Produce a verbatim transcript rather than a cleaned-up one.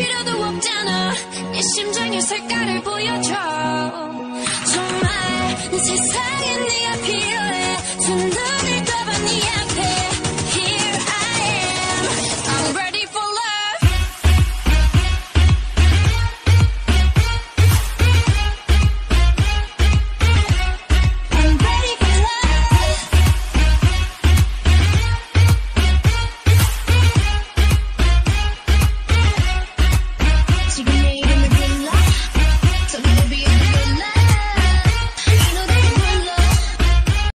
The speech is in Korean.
필요도 없잖아. 내 심장의 색깔을 보여줘. 정말 내 세상에 네